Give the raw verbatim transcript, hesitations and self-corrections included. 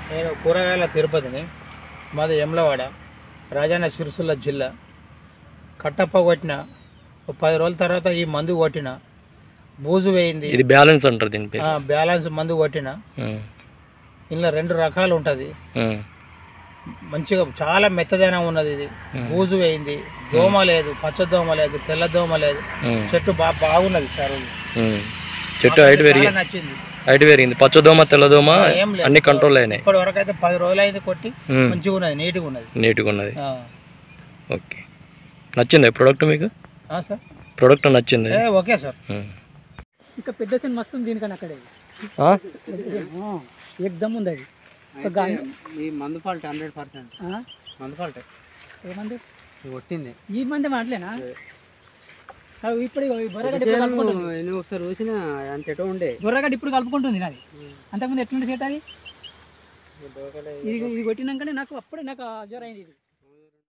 నేను కూరగాయల తిరుపతిని, మాది యమ్లవాడ, రాజన్న సిరిసిల్ల జిల్లా. కట్టప్ప కొట్టిన పది రోజుల తర్వాత ఈ మందు కొట్టిన, బూజు వేయింది. ఇది బ్యాలెన్స్ అంటారు దీని పేరు. బ్యాలెన్స్ మందు కొట్టిన. ఇందులో రెండు రకాలు ఉంటుంది. మంచిగా చాలా మెత్తదనం ఉన్నది. ఇది బూజు వేయింది, దోమ లేదు, పచ్చ దోమ లేదు, తెల్ల దోమ లేదు. చెట్టు బాగా బాగున్నది సార్. చెట్టు హైట్ పెరిగి నచ్చింది, హైట్ పెరిగింది. పచ్చదోమ తెల్లదోమ అన్ని కంట్రోల్ అయినాయి. ఇప్పటి వరకు అయితే పది రోజులు అయింది కొట్టి. మంచిగా ఉన్నది, నీట్గా ఉన్నది. నీట్గా ఉన్నది. ఓకే, నచ్చింది ప్రోడక్ట్ మీకు? సార్ ప్రోడక్ట్ నచ్చింది. Okay sir. ఇంకా పెద్ద సెన్ మస్తు దీనికన్నా అక్కడే ఎగ్దమ్ ఉంది అది. ఈ మందు ఫాల్ట్ హండ్రెడ్ పర్సెంట్ మందు ఫాల్ట్. ఏ మందు కొట్టింది? ఈ మంది మాటలేనా? ఇప్పుడు నేను ఒకసారి చూసిన అంత ఎటో ఉండే గొర్రెగడ్డ ఇప్పుడు కలుపుకుంటుంది. నాది అంతకుముందు ఎట్లుండే చేత అది. ఇది ఇది కొట్టినాకనే నాకు అప్పుడే నాకు జ్వరం అయింది. ఇది